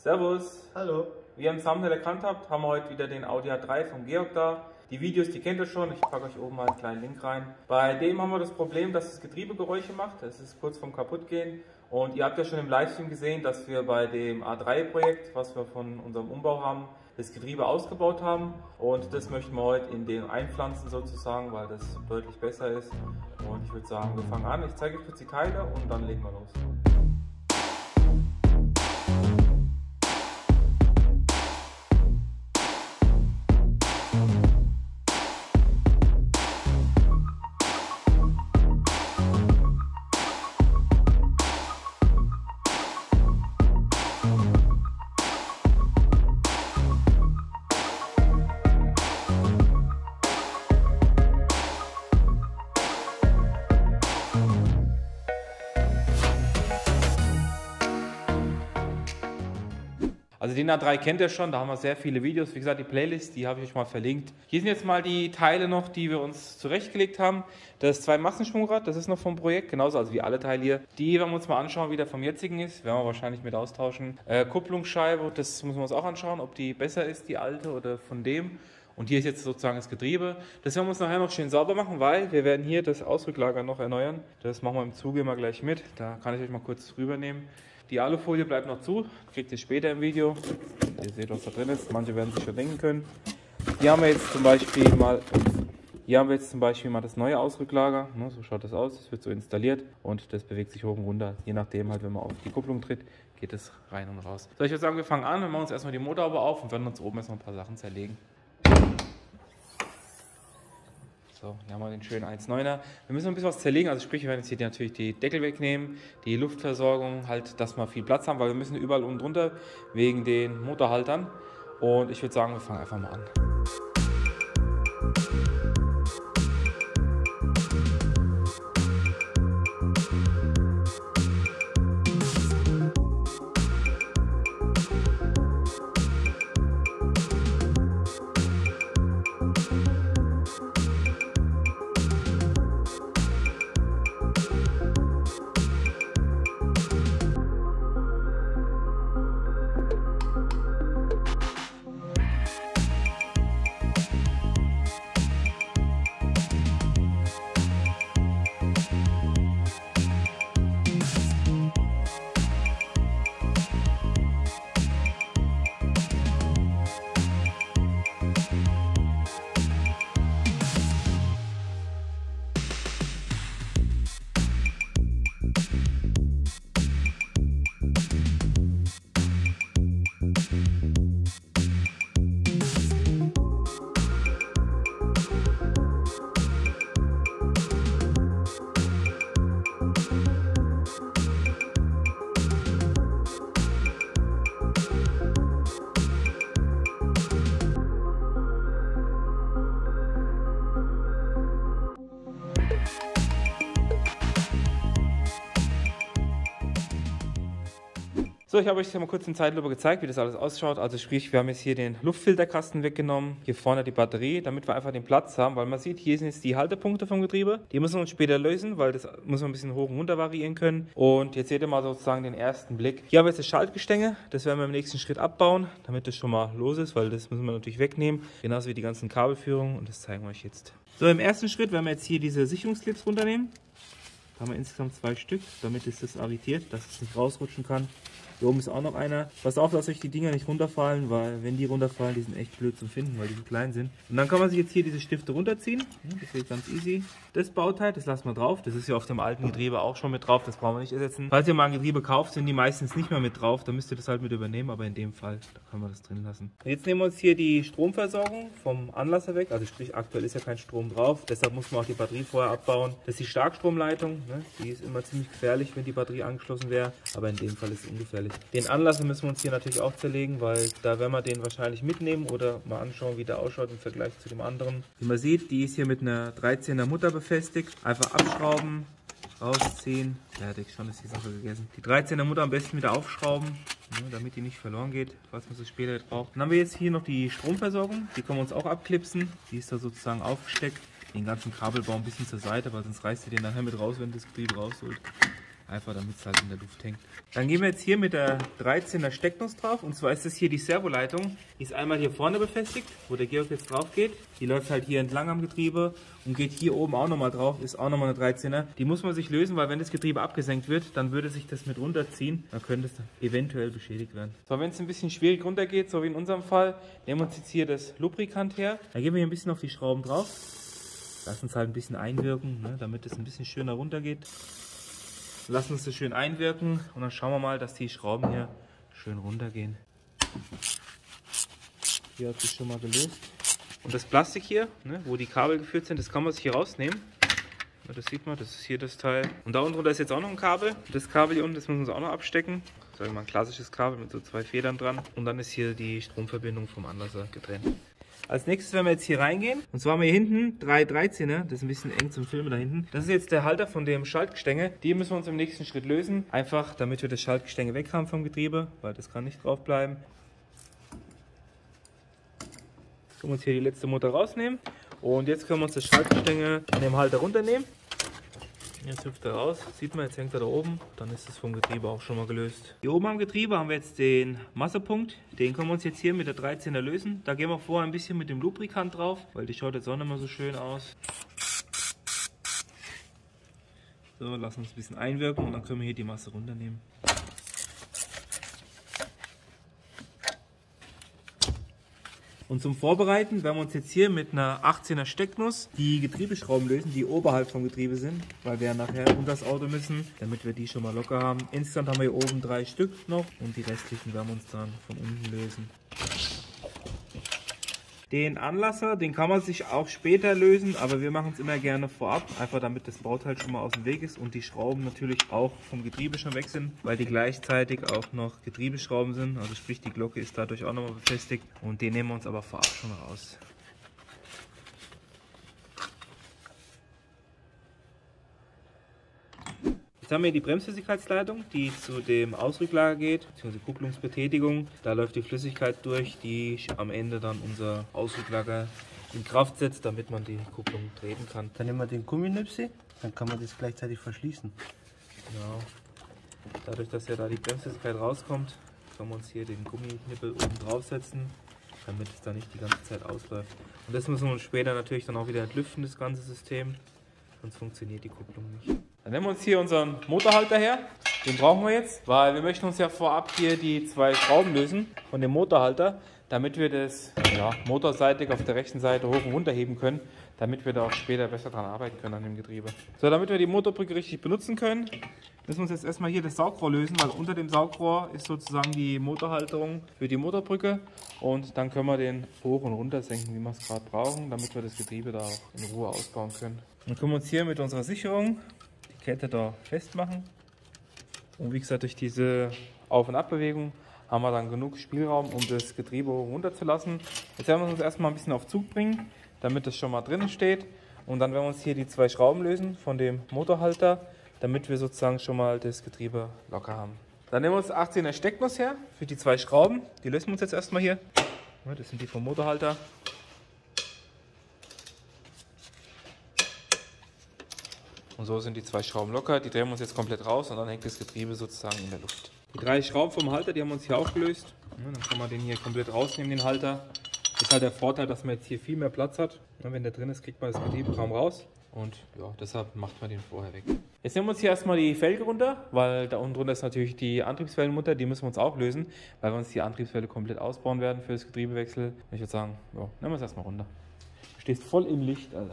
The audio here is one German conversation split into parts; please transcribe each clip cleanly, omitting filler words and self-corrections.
Servus! Hallo! Wie ihr im Thumbnail erkannt habt, haben wir heute wieder den Audi A3 vom Georg da. Die Videos, die kennt ihr schon, ich packe euch oben mal einen kleinen Link rein. Bei dem haben wir das Problem, dass das Getriebe Geräusche macht. Es ist kurz vorm Kaputtgehen. Und ihr habt ja schon im Livestream gesehen, dass wir bei dem A3-Projekt, was wir von unserem Umbau haben, das Getriebe ausgebaut haben. Und das möchten wir heute in den einpflanzen sozusagen, weil das deutlich besser ist. Und ich würde sagen, wir fangen an. Ich zeige euch kurz die Teile und dann legen wir los. Also den A3 kennt ihr schon, da haben wir sehr viele Videos. Wie gesagt, die Playlist, die habe ich euch mal verlinkt. Hier sind jetzt mal die Teile noch, die wir uns zurechtgelegt haben. Das 2-Massenschwungrad, das ist noch vom Projekt, genauso also wie alle Teile hier. Die werden wir uns mal anschauen, wie der vom jetzigen ist. Werden wir wahrscheinlich mit austauschen. Kupplungsscheibe, das müssen wir uns auch anschauen, ob die besser ist, die alte oder von dem. Und hier ist jetzt sozusagen das Getriebe. Das werden wir uns nachher noch schön sauber machen, weil wir werden hier das Ausrücklager noch erneuern. Das machen wir im Zuge immer gleich mit. Da kann ich euch mal kurz rübernehmen. Die Alufolie bleibt noch zu, kriegt ihr später im Video. Ihr seht, was da drin ist. Manche werden sich schon denken können. Hier haben wir jetzt zum Beispiel mal, das neue Ausrücklager. So schaut das aus. Das wird so installiert und das bewegt sich hoch und runter. Je nachdem, halt, wenn man auf die Kupplung tritt, geht es rein und raus. So, ich würde sagen, wir fangen an. Wir machen uns erstmal die Motorhaube auf und werden uns oben erstmal ein paar Sachen zerlegen. So, hier haben wir den schönen 1.9er. Wir müssen ein bisschen was zerlegen, also sprich, wir werden jetzt hier natürlich die Deckel wegnehmen, die Luftversorgung, halt, dass wir viel Platz haben, weil wir müssen überall unten drunter wegen den Motorhaltern. Und ich würde sagen, wir fangen einfach mal an. So, ich habe euch jetzt mal kurz in Zeitlupe gezeigt, wie das alles ausschaut. Also sprich, wir haben jetzt hier den Luftfilterkasten weggenommen, hier vorne die Batterie, damit wir einfach den Platz haben, weil man sieht, hier sind jetzt die Haltepunkte vom Getriebe. Die müssen wir uns später lösen, weil das muss man ein bisschen hoch und runter variieren können. Und jetzt seht ihr mal sozusagen den ersten Blick. Hier haben wir jetzt das Schaltgestänge, das werden wir im nächsten Schritt abbauen, damit das schon mal los ist, weil das müssen wir natürlich wegnehmen. Genauso wie die ganzen Kabelführungen und das zeigen wir euch jetzt. So, im ersten Schritt werden wir jetzt hier diese Sicherungsclips runternehmen. Da haben wir insgesamt 2 Stück, damit es das arretiert, dass es nicht rausrutschen kann. Hier oben ist auch noch einer. Passt auf, dass euch die Dinger nicht runterfallen, weil wenn die runterfallen, die sind echt blöd zum Finden, weil die so klein sind. Und dann kann man sich jetzt hier diese Stifte runterziehen. Das geht ganz easy. Das Bauteil, das lassen wir drauf. Das ist ja auf dem alten Getriebe auch schon mit drauf. Das brauchen wir nicht ersetzen. Falls ihr mal ein Getriebe kauft, sind die meistens nicht mehr mit drauf. Dann müsst ihr das halt mit übernehmen, aber in dem Fall, da können wir das drin lassen. Und jetzt nehmen wir uns hier die Stromversorgung vom Anlasser weg. Also sprich, aktuell ist ja kein Strom drauf. Deshalb muss man auch die Batterie vorher abbauen. Das ist die Starkstromleitung. Die ist immer ziemlich gefährlich, wenn die Batterie angeschlossen wäre. Aber in dem Fall ist es ungefährlich. Den Anlasser müssen wir uns hier natürlich auch zerlegen, weil da werden wir den wahrscheinlich mitnehmen oder mal anschauen, wie der ausschaut im Vergleich zu dem anderen. Wie man sieht, die ist hier mit einer 13er Mutter befestigt. Einfach abschrauben, rausziehen, fertig, schon ist die Sache gegessen. Die 13er Mutter am besten wieder aufschrauben, damit die nicht verloren geht, falls man sie später braucht. Dann haben wir jetzt hier noch die Stromversorgung, die können wir uns auch abklipsen. Die ist da sozusagen aufgesteckt. Den ganzen Kabelbau ein bisschen zur Seite, weil sonst reißt ihr den nachher mit raus, wenn das Getriebe rausholt. einfach damit es halt in der Luft hängt. Dann gehen wir jetzt hier mit der 13er Stecknuss drauf, und zwar ist das hier die Servoleitung. Die ist einmal hier vorne befestigt, wo der Georg jetzt drauf geht. Die läuft halt hier entlang am Getriebe und geht hier oben auch nochmal drauf, ist auch nochmal eine 13er. Die muss man sich lösen, weil wenn das Getriebe abgesenkt wird, dann würde sich das mit runterziehen. Dann könnte es eventuell beschädigt werden. So, wenn es ein bisschen schwierig runtergeht, so wie in unserem Fall, nehmen wir uns jetzt hier das Lubrikant her. Dann gehen wir hier ein bisschen auf die Schrauben drauf. Lassen es halt ein bisschen einwirken, ne, damit es ein bisschen schöner runtergeht. Lassen uns das schön einwirken und dann schauen wir mal, dass die Schrauben hier schön runtergehen. Hier hat sich schon mal gelöst. Und das Plastik hier, ne, wo die Kabel geführt sind, das kann man sich hier rausnehmen. Ja, das sieht man, das ist hier das Teil. Und da unten drunter ist jetzt auch noch ein Kabel. Das Kabel hier unten, das müssen wir uns auch noch abstecken. Sagen wir mal ein klassisches Kabel mit so 2 Federn dran. Und dann ist hier die Stromverbindung vom Anlasser getrennt. Als nächstes werden wir jetzt hier reingehen. Und zwar haben wir hier hinten 3 13er. Das ist ein bisschen eng zum Filmen da hinten. Das ist jetzt der Halter von dem Schaltgestänge. Die müssen wir uns im nächsten Schritt lösen. Einfach, damit wir das Schaltgestänge weg haben vom Getriebe, weil das kann nicht drauf bleiben. Jetzt können wir uns hier die letzte Mutter rausnehmen. Und jetzt können wir uns das Schaltgestänge an dem Halter runternehmen. Jetzt hüpft er raus, sieht man, jetzt hängt er da oben, dann ist es vom Getriebe auch schon mal gelöst. Hier oben am Getriebe haben wir jetzt den Massepunkt, den können wir uns jetzt hier mit der 13er lösen. Da gehen wir vorher ein bisschen mit dem Lubrikant drauf, weil die schaut jetzt auch nicht mehr so schön aus. So, lassen uns ein bisschen einwirken und dann können wir hier die Masse runternehmen. Und zum Vorbereiten werden wir uns jetzt hier mit einer 18er Stecknuss die Getriebeschrauben lösen, die oberhalb vom Getriebe sind, weil wir ja nachher unter das Auto müssen, damit wir die schon mal locker haben. Insgesamt haben wir hier oben 3 Stück noch und die restlichen werden wir uns dann von unten lösen. Den Anlasser, den kann man sich auch später lösen, aber wir machen es immer gerne vorab, einfach damit das Bauteil schon mal aus dem Weg ist und die Schrauben natürlich auch vom Getriebe schon weg sind, weil die gleichzeitig auch noch Getriebeschrauben sind, also sprich die Glocke ist dadurch auch nochmal befestigt und den nehmen wir uns aber vorab schon raus. Jetzt haben wir die Bremsflüssigkeitsleitung, die zu dem Ausrücklager geht, beziehungsweise Kupplungsbetätigung. Da läuft die Flüssigkeit durch, die am Ende dann unser Ausrücklager in Kraft setzt, damit man die Kupplung treten kann. Dann nehmen wir den Gumminipsi, dann kann man das gleichzeitig verschließen. Genau. Dadurch, dass ja da die Bremsflüssigkeit rauskommt, können wir uns hier den Gummiknippel oben draufsetzen, damit es da nicht die ganze Zeit ausläuft. Und das müssen wir uns später natürlich dann auch wieder entlüften, das ganze System, sonst funktioniert die Kupplung nicht. Dann nehmen wir uns hier unseren Motorhalter her, den brauchen wir jetzt, weil wir möchten uns ja vorab hier die 2 Schrauben lösen von dem Motorhalter, damit wir das motorseitig auf der rechten Seite hoch und runter heben können, damit wir da auch später besser dran arbeiten können an dem Getriebe. So, damit wir die Motorbrücke richtig benutzen können, müssen wir uns jetzt erstmal hier das Saugrohr lösen, weil unter dem Saugrohr ist sozusagen die Motorhalterung für die Motorbrücke und dann können wir den hoch und runter senken, wie wir es gerade brauchen, damit wir das Getriebe da auch in Ruhe ausbauen können. Dann können wir uns hier mit unserer Sicherung Kette da festmachen und wie gesagt durch diese Auf- und Abbewegung haben wir dann genug Spielraum, um das Getriebe runterzulassen. Jetzt werden wir uns erstmal ein bisschen auf Zug bringen, damit das schon mal drinnen steht und dann werden wir uns hier die 2 Schrauben lösen von dem Motorhalter, damit wir sozusagen schon mal das Getriebe locker haben. Dann nehmen wir uns 18er Stecknuss her für die 2 Schrauben, die lösen wir uns jetzt erstmal hier. Das sind die vom Motorhalter. Und so sind die 2 Schrauben locker, die drehen wir uns jetzt komplett raus und dann hängt das Getriebe sozusagen in der Luft. Die 3 Schrauben vom Halter, die haben wir uns hier aufgelöst. Ja, dann kann man den hier komplett rausnehmen, den Halter. Das ist halt der Vorteil, dass man jetzt hier viel mehr Platz hat. Ja, wenn der drin ist, kriegt man das Getriebe kaum raus. Und ja, deshalb macht man den vorher weg. Jetzt nehmen wir uns hier erstmal die Felge runter, weil da unten drunter ist natürlich die Antriebswellenmutter, die müssen wir uns auch lösen, weil wir uns die Antriebswelle komplett ausbauen werden für das Getriebewechsel. Ich würde sagen, ja, nehmen wir es erstmal runter. Du stehst voll im Licht, Alter.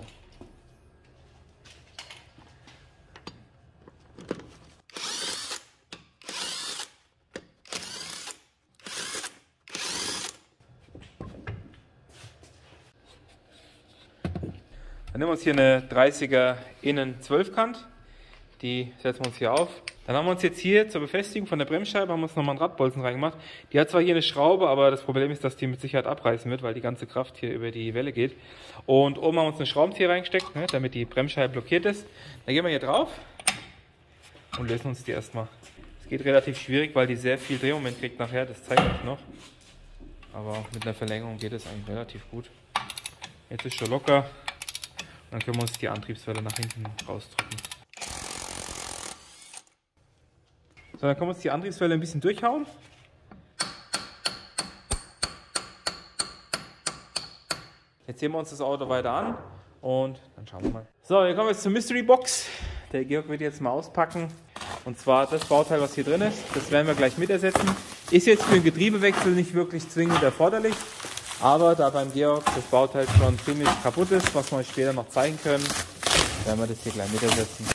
Dann nehmen wir uns hier eine 30er Innen 12-Kant, die setzen wir uns hier auf. Dann haben wir uns jetzt hier zur Befestigung von der Bremsscheibe haben wir uns nochmal einen Radbolzen reingemacht. Die hat zwar hier eine Schraube, aber das Problem ist, dass die mit Sicherheit abreißen wird, weil die ganze Kraft hier über die Welle geht. Und oben haben wir uns einen Schraubenzieher reingesteckt, ne, damit die Bremsscheibe blockiert ist. Dann gehen wir hier drauf und lösen uns die erstmal. Es geht relativ schwierig, weil die sehr viel Drehmoment kriegt nachher, das zeige ich noch. Aber mit einer Verlängerung geht es eigentlich relativ gut. Jetzt ist schon locker. Dann können wir uns die Antriebswelle nach hinten rausdrücken. So, dann können wir uns die Antriebswelle ein bisschen durchhauen. Jetzt sehen wir uns das Auto weiter an und dann schauen wir mal. So, hier kommen wir jetzt zur Mystery Box. Der Georg wird jetzt mal auspacken. Und zwar das Bauteil, was hier drin ist. Das werden wir gleich mit ersetzen. Ist jetzt für den Getriebewechsel nicht wirklich zwingend erforderlich. Aber da beim Georg das Bauteil schon ziemlich kaputt ist, was wir euch später noch zeigen können, werden wir das hier gleich mit ersetzen.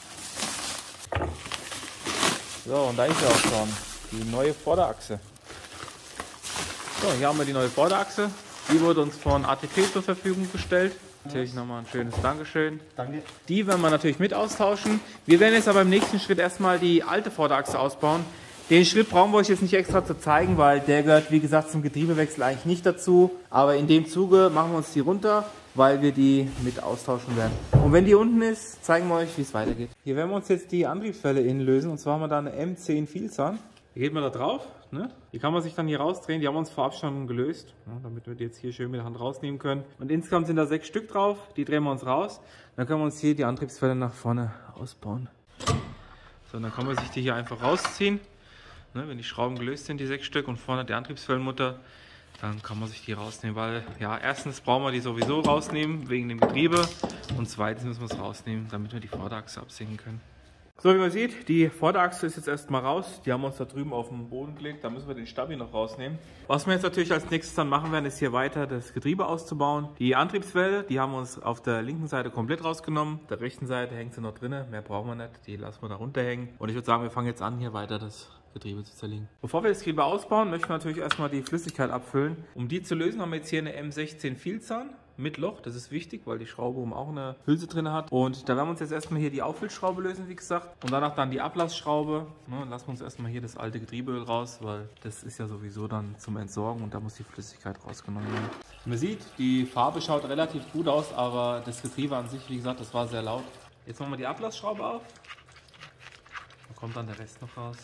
So, und da ist ja auch schon die neue Vorderachse. So, hier haben wir die neue Vorderachse. Die wurde uns von ATP zur Verfügung gestellt. Natürlich nochmal ein schönes Dankeschön. Danke. Die werden wir natürlich mit austauschen. Wir werden jetzt aber im nächsten Schritt erstmal die alte Vorderachse ausbauen. Den Schritt brauchen wir euch jetzt nicht extra zu zeigen, weil der gehört, wie gesagt, zum Getriebewechsel eigentlich nicht dazu. Aber in dem Zuge machen wir uns die runter, weil wir die mit austauschen werden. Und wenn die unten ist, zeigen wir euch, wie es weitergeht. Hier werden wir uns jetzt die Antriebswelle innen lösen. Und zwar haben wir da eine M10 Vielzahn. Hier geht man da drauf. Ne? Die kann man sich dann hier rausdrehen. Die haben wir uns vorab schon gelöst, ne? Damit wir die jetzt hier schön mit der Hand rausnehmen können. Und insgesamt sind da 6 Stück drauf. Die drehen wir uns raus. Dann können wir uns hier die Antriebswelle nach vorne ausbauen. So, dann kann man sich die hier einfach rausziehen. Ne, wenn die Schrauben gelöst sind, die 6 Stück, und vorne die Antriebswellenmutter, dann kann man sich die rausnehmen, weil ja, erstens brauchen wir die sowieso rausnehmen wegen dem Getriebe und zweitens müssen wir es rausnehmen, damit wir die Vorderachse absenken können. So, wie man sieht, die Vorderachse ist jetzt erstmal raus. Die haben wir uns da drüben auf den Boden gelegt. Da müssen wir den Stabi noch rausnehmen. Was wir jetzt natürlich als nächstes dann machen werden, ist hier weiter das Getriebe auszubauen. Die Antriebswelle, die haben wir uns auf der linken Seite komplett rausgenommen. Auf der rechten Seite hängt sie noch drin. Mehr brauchen wir nicht. Die lassen wir da runterhängen. Und ich würde sagen, wir fangen jetzt an, hier weiter das Getriebe zu zerlegen. Bevor wir das Getriebe ausbauen, möchten wir natürlich erstmal die Flüssigkeit abfüllen. Um die zu lösen, haben wir jetzt hier eine M16 Vielzahn mit Loch. Das ist wichtig, weil die Schraube oben auch eine Hülse drin hat. Und da werden wir uns jetzt erstmal hier die Auffüllschraube lösen, wie gesagt. Und danach dann die Ablassschraube. Ne, lassen wir uns erstmal hier das alte Getriebeöl raus, weil das ist ja sowieso dann zum Entsorgen und da muss die Flüssigkeit rausgenommen werden. Man sieht, die Farbe schaut relativ gut aus, aber das Getriebe an sich, wie gesagt, das war sehr laut. Jetzt machen wir die Ablassschraube auf. Da kommt dann der Rest noch raus.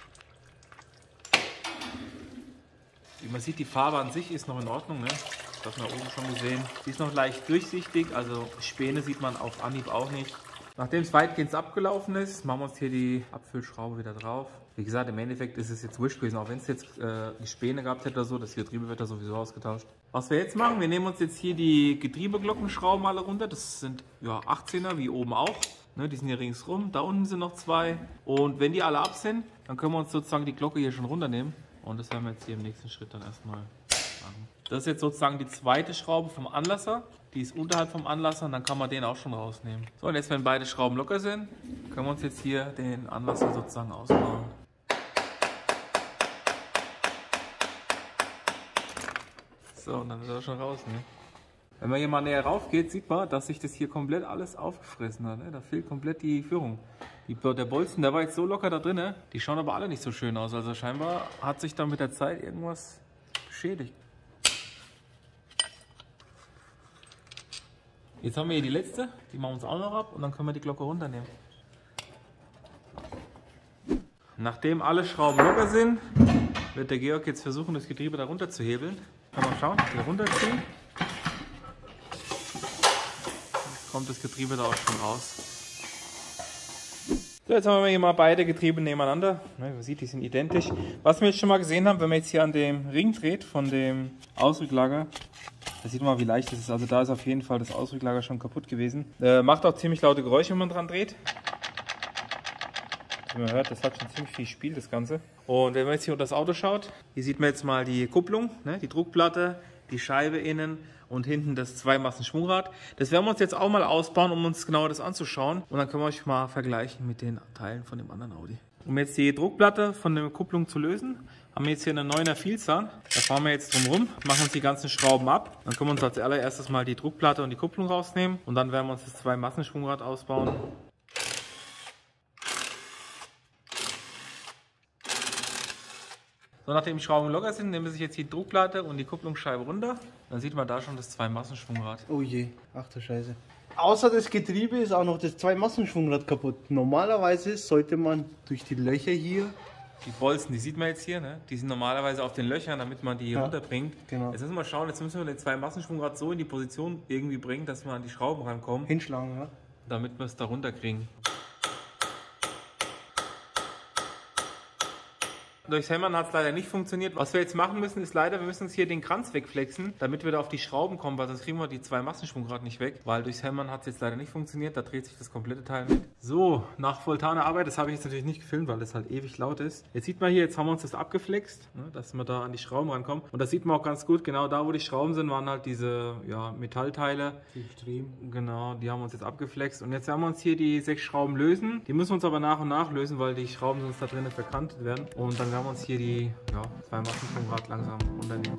Wie man sieht, die Farbe an sich ist noch in Ordnung, ne? Das haben wir oben schon gesehen. Die ist noch leicht durchsichtig, also Späne sieht man auf Anhieb auch nicht. Nachdem es weitgehend abgelaufen ist, machen wir uns hier die Abfüllschraube wieder drauf. Wie gesagt, im Endeffekt ist es jetzt wurscht gewesen, auch wenn es jetzt die Späne gehabt hätte oder so, das Getriebe wird da sowieso ausgetauscht. Was wir jetzt machen, wir nehmen uns jetzt hier die Getriebeglockenschrauben alle runter. Das sind ja 18er, wie oben auch. Ne, die sind hier ringsrum, da unten sind noch 2. Und wenn die alle ab sind, dann können wir uns sozusagen die Glocke hier schon runternehmen. Und das werden wir jetzt hier im nächsten Schritt dann erstmal machen. Das ist jetzt sozusagen die zweite Schraube vom Anlasser. Die ist unterhalb vom Anlasser und dann kann man den auch schon rausnehmen. So, und jetzt, wenn beide Schrauben locker sind, können wir uns jetzt hier den Anlasser sozusagen ausbauen. So, und dann ist er schon raus. Ne? Wenn man hier mal näher rauf geht, sieht man, dass sich das hier komplett alles aufgefressen hat. Ne? Da fehlt komplett die Führung. Der Bolzen, der war jetzt so locker da drin. Ne? Die schauen aber alle nicht so schön aus. Also scheinbar hat sich dann mit der Zeit irgendwas beschädigt. Jetzt haben wir hier die letzte, die machen wir uns auch noch ab und dann können wir die Glocke runternehmen. Nachdem alle Schrauben locker sind, wird der Georg jetzt versuchen, das Getriebe da runter zu hebeln. Kann man schauen, hier runterziehen. Jetzt kommt das Getriebe da auch schon raus. So, jetzt haben wir hier mal beide Getriebe nebeneinander. Man sieht, die sind identisch. Was wir jetzt schon mal gesehen haben, wenn man jetzt hier an dem Ring dreht von dem Ausrücklager, da sieht man mal, wie leicht das ist. Also da ist auf jeden Fall das Ausrücklager schon kaputt gewesen. Macht auch ziemlich laute Geräusche, wenn man dran dreht. Wie man hört, das hat schon ziemlich viel Spiel, das Ganze. Und wenn man jetzt hier unter das Auto schaut, hier sieht man jetzt mal die Kupplung, ne, die Druckplatte, die Scheibe innen und hinten das Zweimassen-Schwungrad. Das werden wir uns jetzt auch mal ausbauen, um uns genauer das anzuschauen. Und dann können wir euch mal vergleichen mit den Teilen von dem anderen Audi. Um jetzt die Druckplatte von der Kupplung zu lösen, haben wir jetzt hier eine 9er Vielzahn. Da fahren wir jetzt drum rum, machen uns die ganzen Schrauben ab. Dann können wir uns als allererstes mal die Druckplatte und die Kupplung rausnehmen. Und dann werden wir uns das Zweimassenschwungrad ausbauen. So, nachdem die Schrauben locker sind, nehmen wir sich jetzt die Druckplatte und die Kupplungsscheibe runter. Dann sieht man da schon das Zweimassenschwungrad. Oh je, ach du Scheiße. Außer das Getriebe ist auch noch das Zweimassenschwungrad kaputt. Normalerweise sollte man durch die Löcher hier... Die Bolzen, die sieht man jetzt hier, ne? Die sind normalerweise auf den Löchern, damit man die runterbringt. Genau. Jetzt müssen wir schauen, jetzt müssen wir den Zweimassenschwungrad so in die Position irgendwie bringen, dass wir an die Schrauben rankommen. Hinschlagen, ja. Damit wir es da runterkriegen. Durchs Hämmern hat es leider nicht funktioniert. Was wir jetzt machen müssen, ist leider, wir müssen uns hier den Kranz wegflexen, damit wir da auf die Schrauben kommen, weil sonst kriegen wir die zwei Massenschwungrad nicht weg. Weil durchs Hämmern hat es jetzt leider nicht funktioniert, da dreht sich das komplette Teil mit. So, nach volltaner Arbeit, das habe ich jetzt natürlich nicht gefilmt, weil das halt ewig laut ist. Jetzt sieht man hier, jetzt haben wir uns das abgeflext, ne, dass wir da an die Schrauben rankommen. Und das sieht man auch ganz gut, genau da, wo die Schrauben sind, waren halt diese Metallteile. Die genau, die haben wir uns jetzt abgeflext. Und jetzt werden wir uns hier die 6 Schrauben lösen. Die müssen wir uns aber nach und nach lösen, weil die Schrauben sonst da drinnen verkantet werden. Und dann werden wir uns hier die zwei Massenschwungrad langsam unternehmen.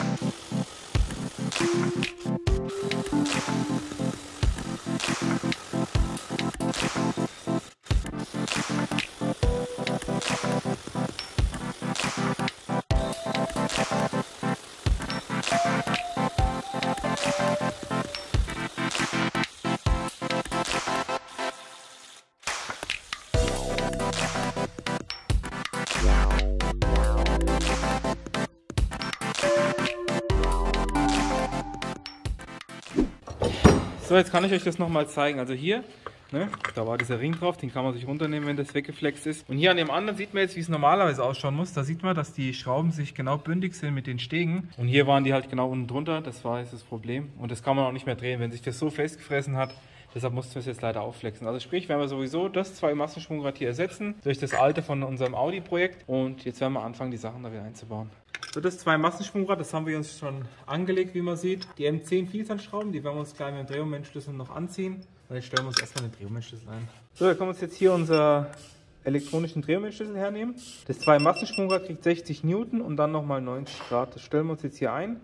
So, jetzt kann ich euch das nochmal zeigen. Also hier, ne, da war dieser Ring drauf, den kann man sich runternehmen, wenn das weggeflext ist. Und hier an dem anderen sieht man jetzt, wie es normalerweise ausschauen muss. Da sieht man, dass die Schrauben sich genau bündig sind mit den Stegen. Und hier waren die halt genau unten drunter, das war jetzt das Problem. Und das kann man auch nicht mehr drehen, wenn sich das so festgefressen hat. Deshalb mussten wir es jetzt leider aufflexen. Also sprich, werden wir sowieso das 2 Massenschwungrad hier ersetzen durch das alte von unserem Audi-Projekt. Und jetzt werden wir anfangen, die Sachen da wieder einzubauen. So, das 2 Massenschwungrad, das haben wir uns schon angelegt, wie man sieht. Die M10 Vielzahnschrauben, die werden wir uns gleich mit dem Drehmomentschlüssel noch anziehen. Und jetzt stellen wir uns erstmal den Drehmomentschlüssel ein. So, wir können uns jetzt hier unser elektronischen Drehmomentschlüssel hernehmen. Das 2 Massenschwungrad kriegt 60 Newton und dann nochmal 90 Grad. Das stellen wir uns jetzt hier ein.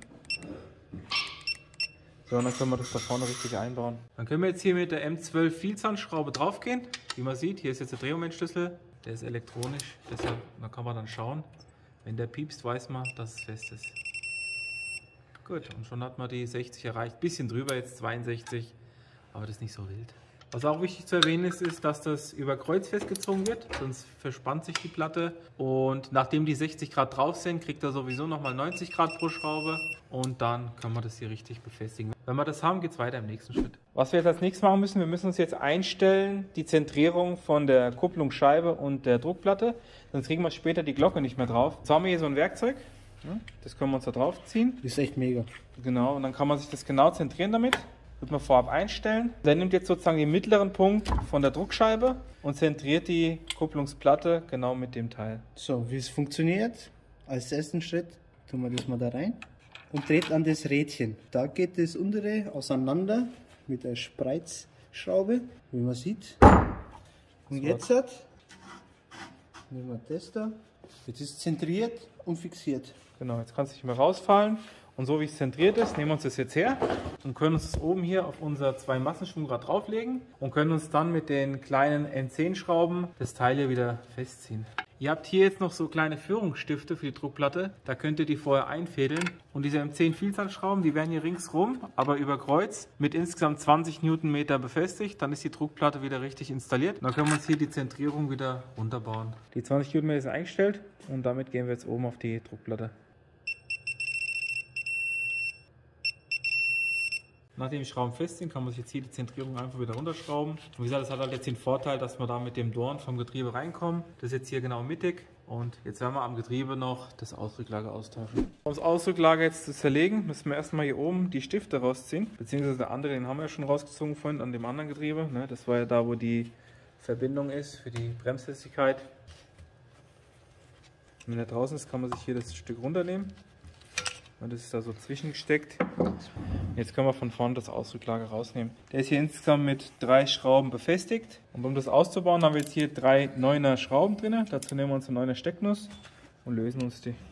So, und dann können wir das da vorne richtig einbauen. Dann können wir jetzt hier mit der M12 Vielzahnschraube draufgehen. Wie man sieht, hier ist jetzt der Drehmomentschlüssel. Der ist elektronisch, deshalb da kann man dann schauen. Wenn der piepst, weiß man, dass es fest ist. Gut, und schon hat man die 60 erreicht. Bisschen drüber, jetzt 62, aber das ist nicht so wild. Was auch wichtig zu erwähnen ist, dass das über Kreuz festgezogen wird, sonst verspannt sich die Platte. Und nachdem die 60 Grad drauf sind, kriegt er sowieso nochmal 90 Grad pro Schraube. Und dann kann man das hier richtig befestigen. Wenn wir das haben, geht es weiter im nächsten Schritt. Was wir jetzt als nächstes machen müssen, wir müssen uns jetzt einstellen, die Zentrierung von der Kupplungsscheibe und der Druckplatte. Sonst kriegen wir später die Glocke nicht mehr drauf. Jetzt haben wir hier so ein Werkzeug. Das können wir uns da drauf ziehen. Das ist echt mega. Genau, und dann kann man sich das genau zentrieren damit. Wird man vorab einstellen. Der nimmt jetzt sozusagen den mittleren Punkt von der Druckscheibe und zentriert die Kupplungsplatte genau mit dem Teil. So, wie es funktioniert, als ersten Schritt tun wir das mal da rein und dreht an das Rädchen. Da geht das untere auseinander mit der Spreizschraube, wie man sieht. Und jetzt nehmen wir das da. Jetzt ist es zentriert und fixiert. Genau, jetzt kann es nicht mehr rausfallen. Und so wie es zentriert ist, nehmen wir uns das jetzt her und können uns das oben hier auf unser 2 Massenschwungrad drauflegen und können uns dann mit den kleinen M10-Schrauben das Teil hier wieder festziehen. Ihr habt hier jetzt noch so kleine Führungsstifte für die Druckplatte, da könnt ihr die vorher einfädeln. Und diese M10 Vielzahnschrauben, die werden hier ringsrum, aber über Kreuz, mit insgesamt 20 Newtonmeter befestigt. Dann ist die Druckplatte wieder richtig installiert. Und dann können wir uns hier die Zentrierung wieder runterbauen. Die 20 Newtonmeter sind eingestellt und damit gehen wir jetzt oben auf die Druckplatte. Nachdem die Schrauben fest sind, kann man sich jetzt hier die Zentrierung einfach wieder runterschrauben. Und wie gesagt, das hat halt jetzt den Vorteil, dass wir da mit dem Dorn vom Getriebe reinkommen. Das ist jetzt hier genau mittig. Und jetzt werden wir am Getriebe noch das Ausdrücklager austauschen. Um das Ausdrücklager jetzt zu zerlegen, müssen wir erstmal hier oben die Stifte rausziehen. Beziehungsweise der andere, den haben wir ja schon rausgezogen vorhin an dem anderen Getriebe. Das war ja da, wo die Verbindung ist für die Bremsfestigkeit. Wenn er draußen ist, kann man sich hier das Stück runternehmen. Und das ist da so zwischengesteckt. Jetzt können wir von vorne das Ausdrücklager rausnehmen. Der ist hier insgesamt mit 3 Schrauben befestigt. Und um das auszubauen, haben wir jetzt hier 3 9er Schrauben drin. Dazu nehmen wir uns eine 9er Stecknuss und lösen uns die.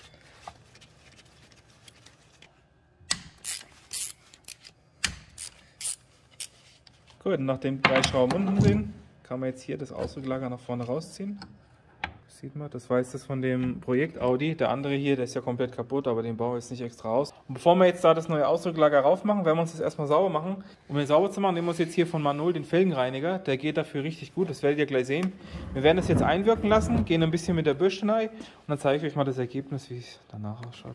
Gut, und nachdem 3 Schrauben unten sind, kann man jetzt hier das Ausdrücklager nach vorne rausziehen. Sieht man, das war jetzt das von dem Projekt Audi. Der andere hier, der ist ja komplett kaputt, aber den bauen wir jetzt nicht extra aus. Und bevor wir jetzt da das neue Ausdrücklager rauf machen, werden wir uns das erstmal sauber machen. Um den sauber zu machen, nehmen wir uns jetzt hier von Manol den Felgenreiniger. Der geht dafür richtig gut, das werdet ihr gleich sehen. Wir werden das jetzt einwirken lassen, gehen ein bisschen mit der Bürste rein und dann zeige ich euch mal das Ergebnis, wie es danach ausschaut.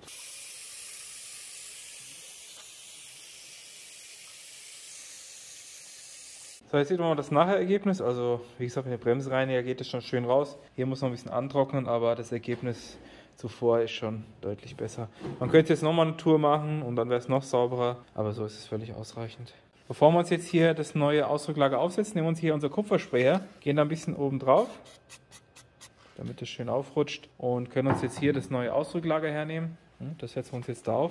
So, jetzt sieht man mal das Nachher-Ergebnis. Also, wie gesagt, mit der Bremsreiniger geht es schon schön raus. Hier muss noch ein bisschen antrocknen, aber das Ergebnis zuvor ist schon deutlich besser. Man könnte jetzt nochmal eine Tour machen und dann wäre es noch sauberer, aber so ist es völlig ausreichend. Bevor wir uns jetzt hier das neue Ausdrucklager aufsetzen, nehmen wir uns hier unser Kupferspray her, gehen da ein bisschen oben drauf, damit es schön aufrutscht, und können uns jetzt hier das neue Ausdrucklager hernehmen. Das setzen wir uns jetzt da auf.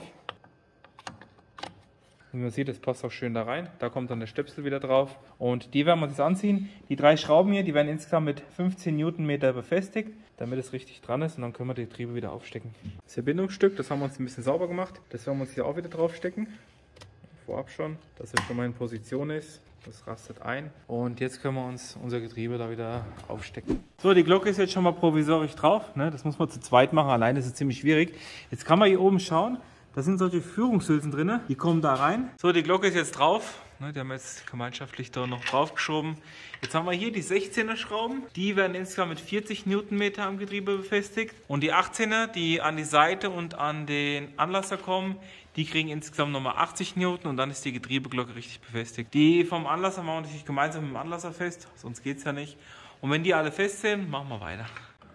Wie man sieht, das passt auch schön da rein. Da kommt dann der Stöpsel wieder drauf. Und die werden wir uns jetzt anziehen. Die 3 Schrauben hier, die werden insgesamt mit 15 Newtonmeter befestigt, damit es richtig dran ist. Und dann können wir die Getriebe wieder aufstecken. Das Verbindungsstück, das haben wir uns ein bisschen sauber gemacht. Das werden wir uns hier auch wieder draufstecken. Vorab schon, dass es schon mal in Position ist. Das rastet ein. Und jetzt können wir uns unser Getriebe da wieder aufstecken. So, die Glocke ist jetzt schon mal provisorisch drauf. Das muss man zu zweit machen. Alleine ist es ziemlich schwierig. Jetzt kann man hier oben schauen. Da sind solche Führungshülsen drin, die kommen da rein. So, die Glocke ist jetzt drauf. Die haben wir jetzt gemeinschaftlich da noch draufgeschoben. Jetzt haben wir hier die 16er Schrauben. Die werden insgesamt mit 40 Newtonmeter am Getriebe befestigt. Und die 18er, die an die Seite und an den Anlasser kommen, die kriegen insgesamt nochmal 80 Newton und dann ist die Getriebeglocke richtig befestigt. Die vom Anlasser machen wir natürlich gemeinsam mit dem Anlasser fest, sonst geht es ja nicht. Und wenn die alle fest sind, machen wir weiter.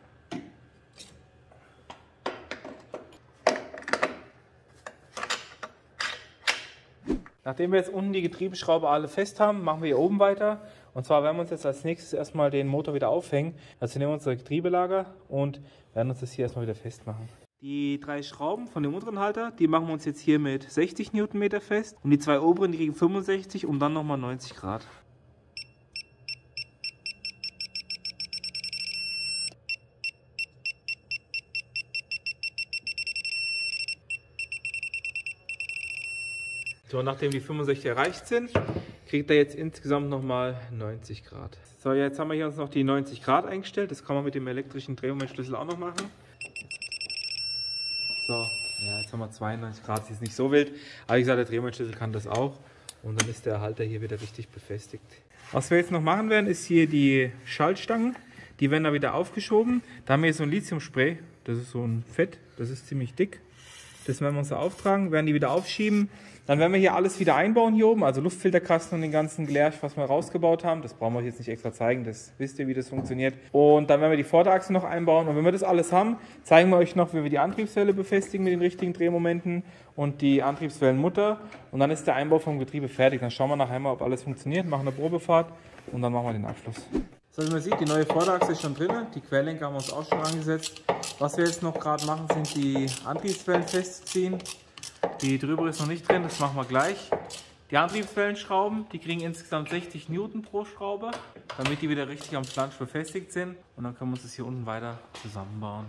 Nachdem wir jetzt unten die Getriebeschraube alle fest haben, machen wir hier oben weiter. Und zwar werden wir uns jetzt als nächstes erstmal den Motor wieder aufhängen. Also nehmen wir unser Getriebelager und werden uns das hier erstmal wieder festmachen. Die 3 Schrauben von dem unteren Halter, die machen wir uns jetzt hier mit 60 Newtonmeter fest. Und die 2 oberen, die kriegen 65 und dann nochmal 90 Grad. So, nachdem die 65 erreicht sind, kriegt er jetzt insgesamt nochmal 90 Grad. So, jetzt haben wir hier uns noch die 90 Grad eingestellt. Das kann man mit dem elektrischen Drehmomentschlüssel auch noch machen. So, ja, jetzt haben wir 92 Grad, das ist nicht so wild. Aber wie gesagt, der Drehmomentschlüssel kann das auch. Und dann ist der Halter hier wieder richtig befestigt. Was wir jetzt noch machen werden, ist hier die Schaltstangen. Die werden da wieder aufgeschoben. Da haben wir hier so ein Lithiumspray. Das ist so ein Fett, das ist ziemlich dick. Das werden wir uns da auftragen, werden die wieder aufschieben. Dann werden wir hier alles wieder einbauen hier oben, also Luftfilterkasten und den ganzen Glärsch, was wir rausgebaut haben. Das brauchen wir euch jetzt nicht extra zeigen, das wisst ihr, wie das funktioniert. Und dann werden wir die Vorderachse noch einbauen. Und wenn wir das alles haben, zeigen wir euch noch, wie wir die Antriebswelle befestigen mit den richtigen Drehmomenten und die Antriebswellenmutter. Und dann ist der Einbau vom Getriebe fertig. Dann schauen wir nachher mal, ob alles funktioniert, machen eine Probefahrt und dann machen wir den Abschluss. So, wie man sieht, die neue Vorderachse ist schon drin, die Querlenker haben wir uns auch schon angesetzt. Was wir jetzt noch gerade machen, sind die Antriebswellen festziehen. Die drüber ist noch nicht drin, das machen wir gleich. Die Antriebswellenschrauben, die kriegen insgesamt 60 Newton pro Schraube, damit die wieder richtig am Flansch befestigt sind. Und dann können wir uns das hier unten weiter zusammenbauen.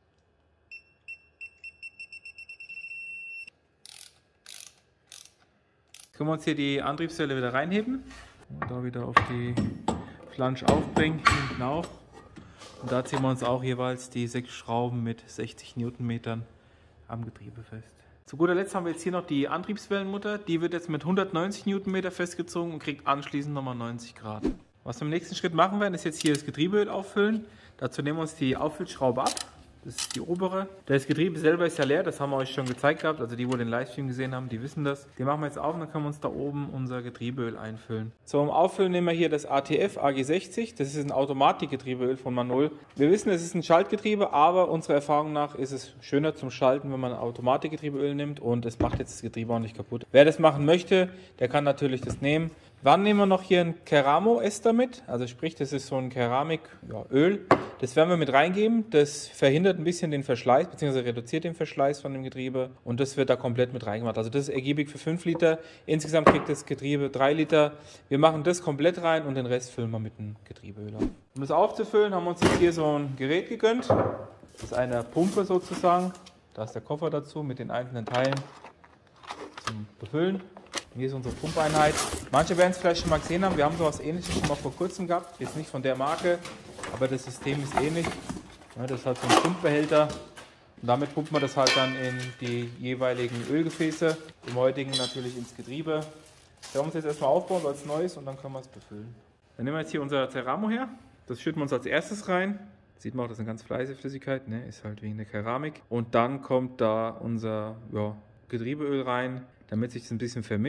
Jetzt können wir uns hier die Antriebswelle wieder reinheben und da wieder auf die Flansch aufbringen, hinten auch. Und da ziehen wir uns auch jeweils die 6 Schrauben mit 60 Newtonmetern am Getriebe fest. Zu guter Letzt haben wir jetzt hier noch die Antriebswellenmutter. Die wird jetzt mit 190 Newtonmeter festgezogen und kriegt anschließend nochmal 90 Grad. Was wir im nächsten Schritt machen werden, ist jetzt hier das Getriebeöl auffüllen. Dazu nehmen wir uns die Auffüllschraube ab. Das ist die obere. Das Getriebe selber ist ja leer, das haben wir euch schon gezeigt gehabt. Also die, die den Livestream gesehen haben, die wissen das. Die machen wir jetzt auf und dann können wir uns da oben unser Getriebeöl einfüllen. So, um Auffüllen nehmen wir hier das ATF AG60. Das ist ein Automatikgetriebeöl von Manol. Wir wissen, es ist ein Schaltgetriebe, aber unserer Erfahrung nach ist es schöner zum Schalten, wenn man ein Automatikgetriebeöl nimmt und es macht jetzt das Getriebe auch nicht kaputt. Wer das machen möchte, der kann natürlich das nehmen. Dann nehmen wir noch hier ein Keramo-Ester mit, also sprich, das ist so ein Keramik-Öl. Das werden wir mit reingeben, das verhindert ein bisschen den Verschleiß, beziehungsweise reduziert den Verschleiß von dem Getriebe und das wird da komplett mit reingemacht. Also das ist ergiebig für 5 Liter, insgesamt kriegt das Getriebe 3 Liter. Wir machen das komplett rein und den Rest füllen wir mit dem Getriebeöl auf. Um das aufzufüllen, haben wir uns jetzt hier so ein Gerät gegönnt. Das ist eine Pumpe sozusagen, da ist der Koffer dazu mit den einzelnen Teilen zum Befüllen. Hier ist unsere Pumpeinheit. Manche werden es vielleicht schon mal gesehen haben, wir haben sowas Ähnliches schon mal vor kurzem gehabt. Jetzt nicht von der Marke, aber das System ist ähnlich. Ja, das ist halt so ein Pumpbehälter. Und damit pumpt man das halt dann in die jeweiligen Ölgefäße. Im heutigen natürlich ins Getriebe. Das werden wir uns jetzt erstmal aufbauen als neues und dann können wir es befüllen. Dann nehmen wir jetzt hier unser Ceramo her. Das schütten wir uns als erstes rein. Sieht man auch, das ist eine ganz fleißige Flüssigkeit, ne? Ist halt wegen der Keramik. Und dann kommt da unser Getriebeöl rein, damit sich das ein bisschen vermischt.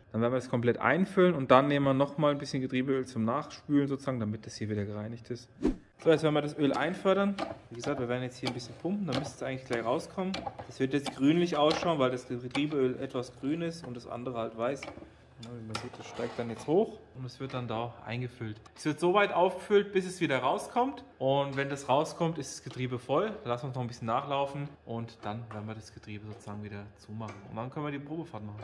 Dann werden wir das komplett einfüllen und dann nehmen wir nochmal ein bisschen Getriebeöl zum Nachspülen sozusagen, damit das hier wieder gereinigt ist. So, jetzt werden wir das Öl einfördern. Wie gesagt, wir werden jetzt hier ein bisschen pumpen, dann müsste es eigentlich gleich rauskommen. Das wird jetzt grünlich ausschauen, weil das Getriebeöl etwas grün ist und das andere halt weiß. Ja, wie man sieht, das steigt dann jetzt hoch und es wird dann da eingefüllt. Es wird so weit aufgefüllt, bis es wieder rauskommt. Und wenn das rauskommt, ist das Getriebe voll. Dann lassen wir es noch ein bisschen nachlaufen und dann werden wir das Getriebe sozusagen wieder zumachen. Und dann können wir die Probefahrt machen.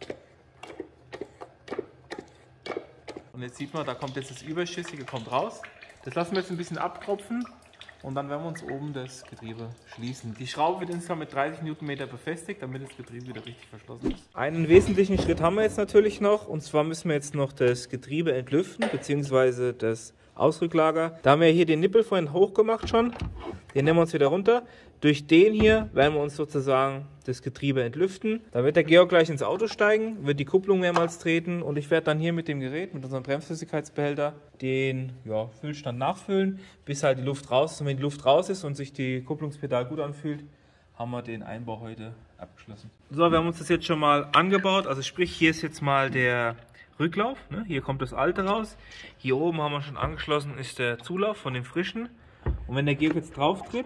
Und jetzt sieht man, da kommt jetzt das Überschüssige kommt raus. Das lassen wir jetzt ein bisschen abtropfen und dann werden wir uns oben das Getriebe schließen. Die Schraube wird insgesamt mit 30 Newtonmeter befestigt, damit das Getriebe wieder richtig verschlossen ist. Einen wesentlichen Schritt haben wir jetzt natürlich noch, und zwar müssen wir jetzt noch das Getriebe entlüften, beziehungsweise das Ausrücklager. Da haben wir hier den Nippel vorhin hochgemacht schon. Den nehmen wir uns wieder runter. Durch den hier werden wir uns sozusagen das Getriebe entlüften. Da wird der Georg gleich ins Auto steigen, wird die Kupplung mehrmals treten und ich werde dann hier mit dem Gerät, mit unserem Bremsflüssigkeitsbehälter, den Füllstand nachfüllen, bis halt die Luft raus ist. Und wenn die Luft raus ist und sich die Kupplungspedal gut anfühlt, haben wir den Einbau heute abgeschlossen. So, wir haben uns das jetzt schon mal angebaut. Also sprich, hier ist jetzt mal der Rücklauf. Ne? Hier kommt das alte raus. Hier oben haben wir schon angeschlossen, ist der Zulauf von dem frischen. Und wenn der Georg jetzt drauf tritt,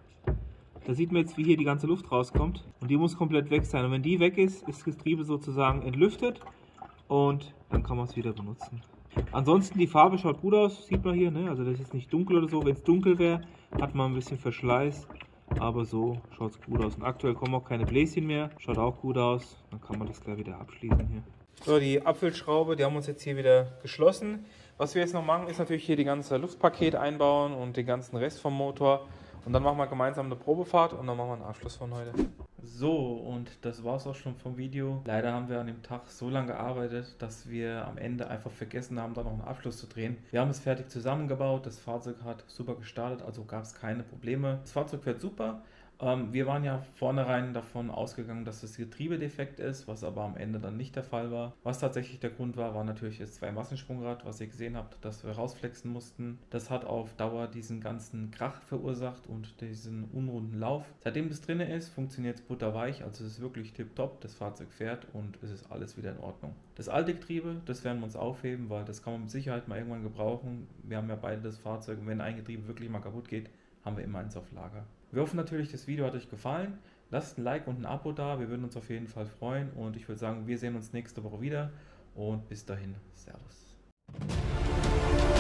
da sieht man jetzt, wie hier die ganze Luft rauskommt. Und die muss komplett weg sein. Und wenn die weg ist, ist das Getriebe sozusagen entlüftet und dann kann man es wieder benutzen. Ansonsten die Farbe schaut gut aus, sieht man hier. Ne? Also das ist nicht dunkel oder so. Wenn es dunkel wäre, hat man ein bisschen Verschleiß. Aber so schaut es gut aus. Und aktuell kommen auch keine Bläschen mehr. Schaut auch gut aus. Dann kann man das gleich wieder abschließen hier. So, die Abfüllschraube, die haben wir uns jetzt hier wieder geschlossen. Was wir jetzt noch machen, ist natürlich hier die ganze Luftpaket einbauen und den ganzen Rest vom Motor. Und dann machen wir gemeinsam eine Probefahrt und dann machen wir einen Abschluss von heute. So, und das war es auch schon vom Video. Leider haben wir an dem Tag so lange gearbeitet, dass wir am Ende einfach vergessen haben, da noch einen Abschluss zu drehen. Wir haben es fertig zusammengebaut, das Fahrzeug hat super gestartet, also gab es keine Probleme. Das Fahrzeug fährt super. Wir waren ja vornherein davon ausgegangen, dass das Getriebe defekt ist, was aber am Ende dann nicht der Fall war. Was tatsächlich der Grund war, war natürlich das 2-Massensprungrad, was ihr gesehen habt, das wir rausflexen mussten. Das hat auf Dauer diesen ganzen Krach verursacht und diesen unrunden Lauf. Seitdem das drin ist, funktioniert es butterweich, also es ist wirklich tipptopp, das Fahrzeug fährt und es ist alles wieder in Ordnung. Das alte Getriebe, das werden wir uns aufheben, weil das kann man mit Sicherheit mal irgendwann gebrauchen. Wir haben ja beide das Fahrzeug und wenn ein Getriebe wirklich mal kaputt geht, haben wir immer eins auf Lager. Wir hoffen natürlich, das Video hat euch gefallen. Lasst ein Like und ein Abo da, wir würden uns auf jeden Fall freuen und ich würde sagen, wir sehen uns nächste Woche wieder und bis dahin, Servus.